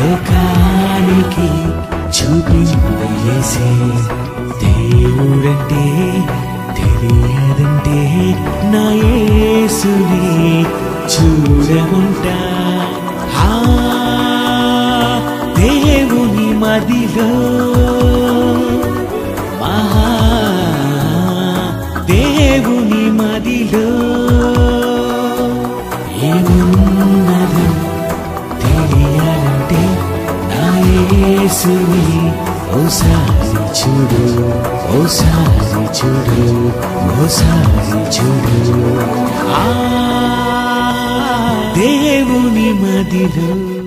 లోకానికి చూపించేసే దేవుడంటే తెలియదంటే నా యేసుని చూడముంటా దేవుని మదిలో దేవుని మదిలో ఏమున్నదో తెలియాలంటే నా యేసుని ఓసారి చూడు ఓసారి చూడు ఓసారి చూడు దేవుని మదిలో